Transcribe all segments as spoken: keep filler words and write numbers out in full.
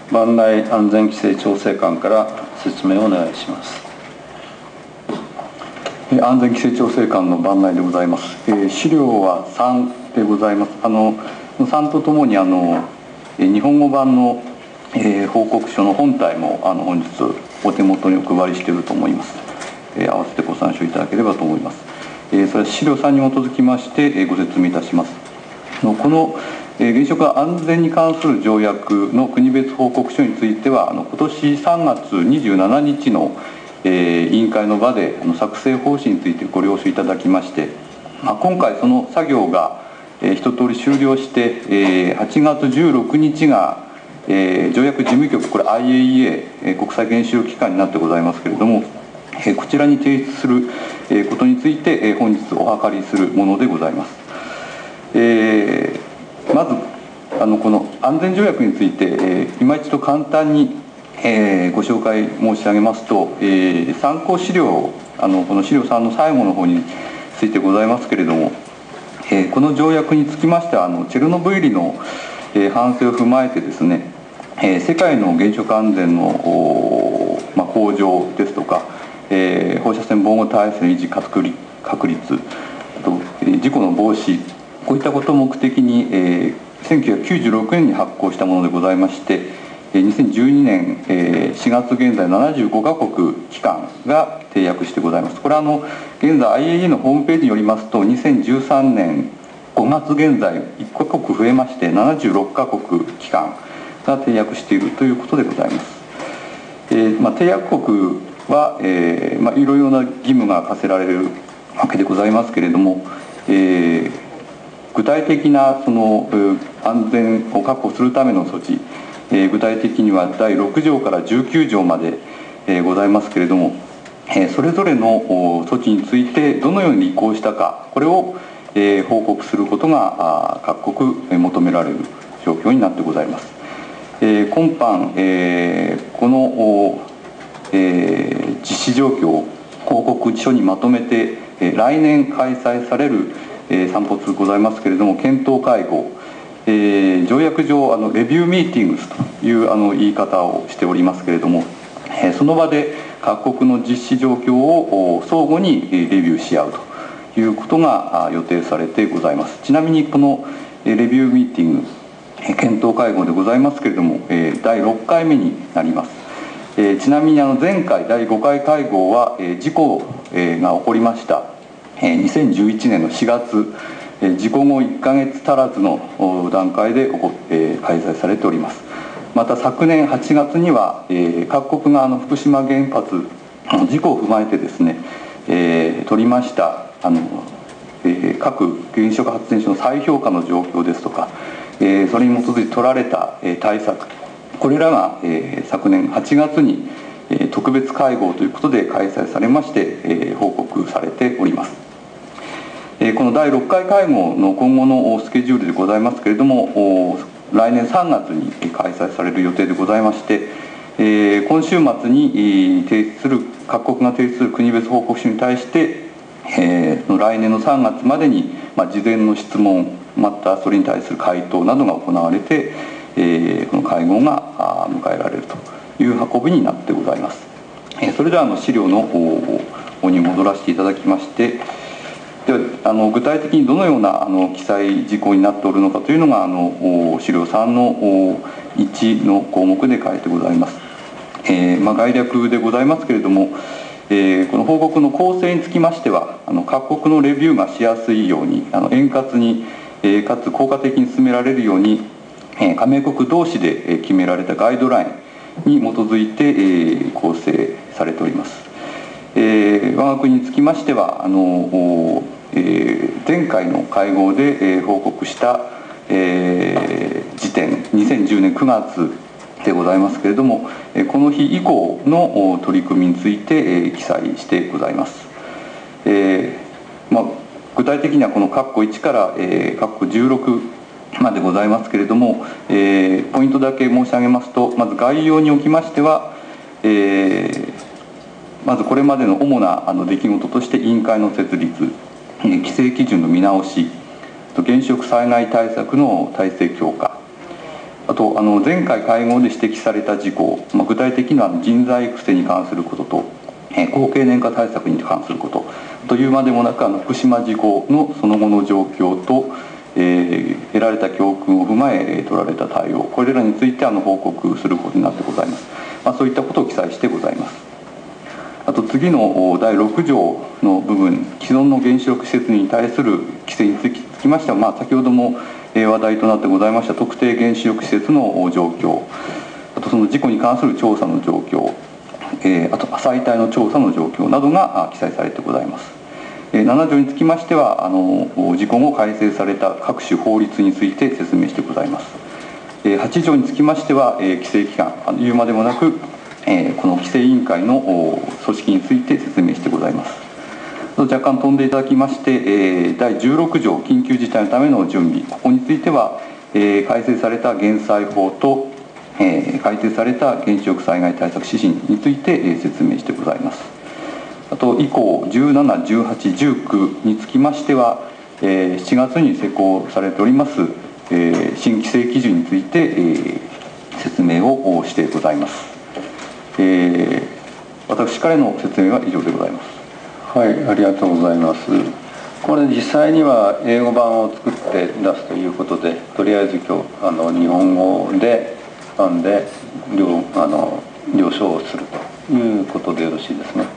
万内安全規制調整官から説明をお願いします。 安全規制調整官の万内でございます。えー、資料はさんでございます。あのさんとともにあの日本語版の、えー、報告書の本体もあの本日お手元にお配りしていると思います。えー、合わせてご参照いただければと思います。えー、それは資料さんに基づきまして、えー、ご説明いたします。この原子力安全に関する条約の国別報告書については、あの今年さんがつにじゅうしちにちの、えー、委員会の場であの作成方針についてご了承いただきまして、まあ、今回その作業が、えー、一通り終了して、えー、はちがつじゅうろくにちが、えー、条約事務局、これ アイエーイーエー、えー、国際原子力機関になってございますけれども、えー、こちらに提出する、えー、ことについて、えー、本日お諮りするものでございます。えー、まずあのこの安全条約について、えー、今一度簡単に、えー、ご紹介申し上げますと、えー、参考資料、あのこの資料さんの最後の方についてございますけれども、えー、この条約につきましてはあのチェルノブイリの、えー、反省を踏まえてですね、えー、世界の原子力安全の、まあ、向上ですとか、えー、放射線防護体制の維持確立、確立あと、えー、事故の防止、こういったことを目的に、えーせんきゅうひゃくきゅうじゅうろくねんに発行したものでございまして、にせんじゅうにねんしがつ現在ななじゅうごかこく機関が締約してございます。これはあの現在 アイエーイーエー のホームページによりますと、にせんじゅうさんねんごがつ現在いっかこく増えましてななじゅうろっかこく機関が締約しているということでございます。えーまあ、締約国は、えーまあ、いろいろな義務が課せられるわけでございますけれども、えー具体的なその安全を確保するための措置、えー、具体的にはだいろくじょうからじゅうきゅうじょうまで、えー、ございますけれども、えー、それぞれの措置についてどのように履行したか、これを、えー、報告することが各国求められる状況になってございます。えー、今般、えー、この、えー、実施状況を報告書にまとめて、えー、来年開催されるえー、散発ございますけれども、検討会合、えー、条約上あのレビューミーティングスというあの言い方をしておりますけれども、えー、その場で各国の実施状況を相互にレビューし合うということが予定されてございます。ちなみにこのレビューミーティング、検討会合でございますけれども、えー、だいろっかいめになります。えー、ちなみにあの前回だいごかい会合は、えー、事故、えー、が起こりましたにせんじゅういちねんのしがつ、事故後いっかげつ足らずの段階で開催されております。また昨年はちがつには各国があの福島原発の事故を踏まえてですね、取りましたあの各原子力発電所の再評価の状況ですとか、それに基づいて取られた対策、これらが昨年はちがつに特別会合ということで開催されまして報告されております。このだいろっかい会合の今後のスケジュールでございますけれども、来年さんがつに開催される予定でございまして、今週末に提出する各国が提出する国別報告書に対して、来年のさんがつまでに事前の質問、またそれに対する回答などが行われて、この会合が迎えられるという運びになってございます。それではあの資料の方に戻らせていただきまして、ではあの具体的にどのようなあの記載事項になっておるのかというのがあの資料さんのいちの項目で書いてございます。えーまあ、概略でございますけれども、えー、この報告の構成につきましては、あの各国のレビューがしやすいようにあの円滑に、えー、かつ効果的に進められるように、えー、加盟国同士で決められたガイドラインに基づいて、えー、構成されております。えー、我が国につきましてはあの、えー、前回の会合で、えー、報告した、えー、時点にせんじゅうねんくがつでございますけれども、この日以降の取り組みについて、えー、記載してございます。えーまあ、具体的にはこの括弧いちから、えー、括弧じゅうろくまでございますけれども、えー、ポイントだけ申し上げますと、まず概要におきましては、えーまずこれまでの主なあの出来事として委員会の設立、規制基準の見直し、原子力災害対策の体制強化、 あとあの前回会合で指摘された事項、まあ、具体的には人材育成に関することと、えー、高経年化対策に関することというまでもなく、あの福島事故のその後の状況と、えー、得られた教訓を踏まえ取られた対応、これらについてあの報告することになってございます。まあ、そういったことを記載してございます。あと次のだいろく条の部分、既存の原子力施設に対する規制につきましては、まあ、先ほども話題となってございました特定原子力施設の状況、あとその事故に関する調査の状況、えー、あと再体の調査の状況などが記載されてございます。えー、なな条につきましては、あの事故後改正された各種法律について説明してございます。えー、はち条につきましては、えー、規制機関、言うまでもなく、えー、この規制委員会の組織について説明してございます。若干飛んでいただきまして、えー、だいじゅうろく条緊急事態のための準備、ここについては、えー、改正された減災法と、えー、改定された原子力災害対策指針について、えー、説明してございます。あと以降じゅうなな、じゅうはち、じゅうくにつきましては、えー、しちがつに施行されております、えー、新規制基準について、えー、説明をしてございます。えー、私からの説明は以上でございます。 はい、ありがとうございます。これ実際には英語版を作って出すということで、とりあえず今日あの日本語で版で了あの了承をするということでよろしいですね。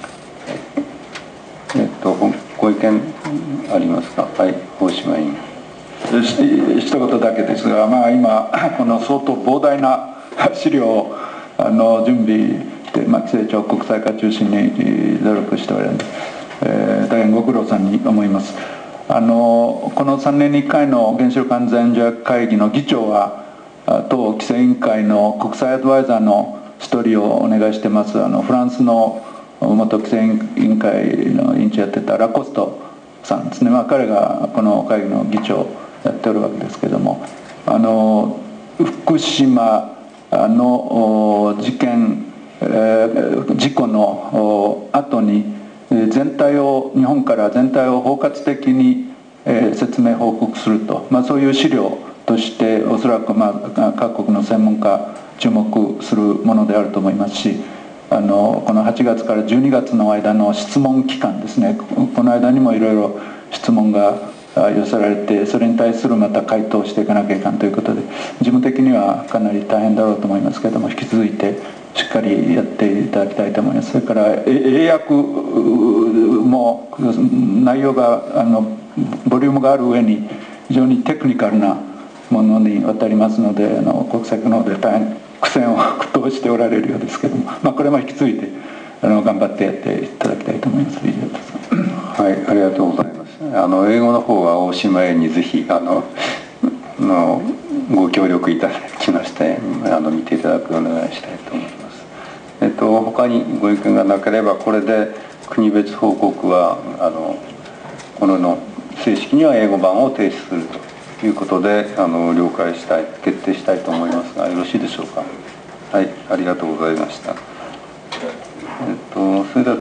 えっとご意見ありますか。はい、大島委員。 一言だけですが、まあ、今この相当膨大な資料をあの準備で、まあ、規制庁国際化中心に努力しておられる、えー、大変ご苦労さんに思います。あのこのさんねんにいっかいの原子力安全条約会議の議長は当規制委員会の国際アドバイザーの一人をお願いしてます、あのフランスの元規制委員会の委員長やってたラコストさんですね、まあ、彼がこの会議の議長をやっておるわけですけども、あの福島の事件、えー、事故の後に全体を日本から全体を包括的に、えー、説明報告すると、まあ、そういう資料としておそらく、まあ、各国の専門家注目するものであると思いますし、あのこのはちがつからじゅうにがつの間の質問期間ですね、この間にもいろいろ質問が寄せられて、それに対するまた回答をしていかなきゃいかんということで、事務的にはかなり大変だろうと思いますけれども、引き続いてしっかりやっていただきたいと思います。それから英訳も内容があのボリュームがある上に非常にテクニカルなものにわたりますので、あの国際の方で大変苦戦を苦闘しておられるようですけども、まあ、これも引き継いであの頑張ってやっていただきたいと思います。以上です。 はい、ありがとうございます。あの英語の方は大島へにぜひあののご協力いただきまして、あの見ていただくようお願いしたいと思います。えっと他にご意見がなければ、これで国別報告はあのこのの正式には英語版を提出するということで、あの了解したい決定したいと思いますが、よろしいでしょうか。はい、ありがとうございました。えっとそれでは